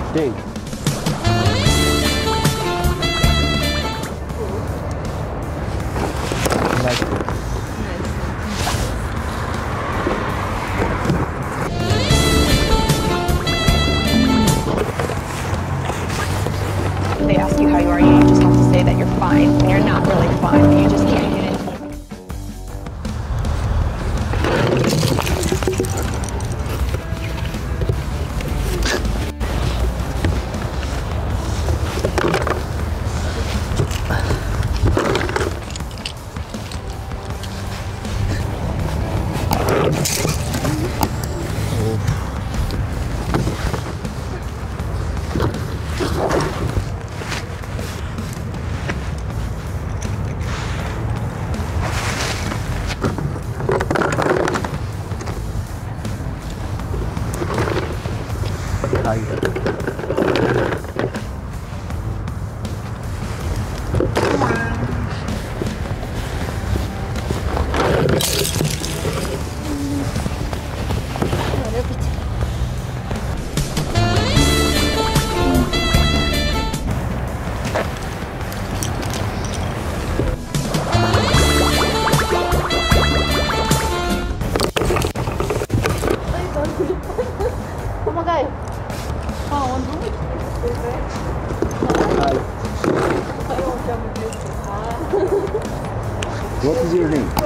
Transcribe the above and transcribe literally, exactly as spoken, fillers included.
Dave. Nice. They ask you how you are, you just have to say that you're fine when you're not really fine, but you just can't get it. What is your name?